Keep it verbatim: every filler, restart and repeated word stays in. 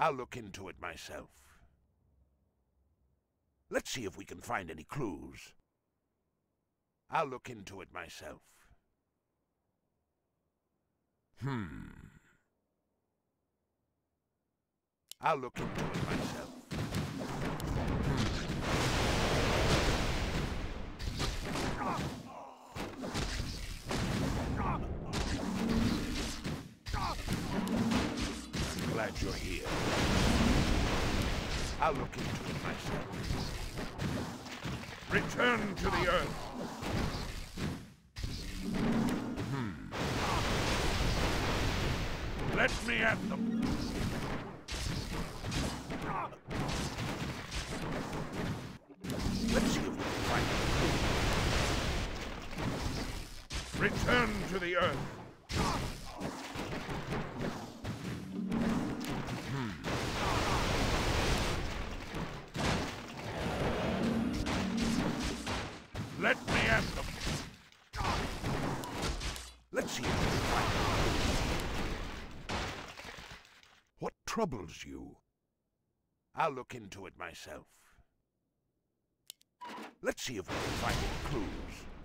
I'll look into it myself. Let's see if we can find any clues. I'll look into it myself. Hmm. I'll look into it myself. I'm glad you're here. I'll look into it myself. Return to the earth. Hmm. Let me at them. Let's see if we can find it. Return to the earth. Hmm. Let me at them. Let's see if we can find it. What troubles you? I'll look into it myself. Let's see if we can find any clues.